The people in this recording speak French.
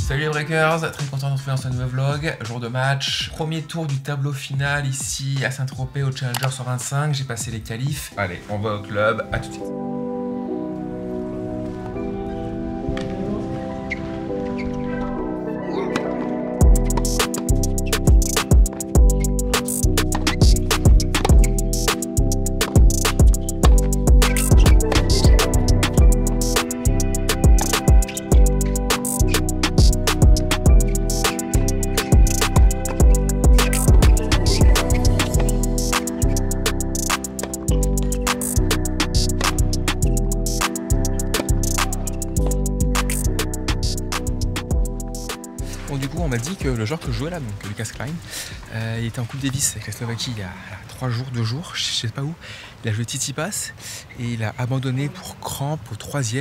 Salut les breakers, très content de vous retrouver dans ce nouveau vlog, jour de match, premier tour du tableau final ici à Saint-Tropez au Challenger 125, j'ai passé les qualifs, allez on va au club, à tout de suite. Bon, du coup, on m'a dit que le joueur que je jouais là, donc Lucas Klein, il était en Coupe Davis avec la Slovaquie il y a 2 jours, je sais pas où. Il a joué Tsitsipas et il a abandonné pour crampe au 3e.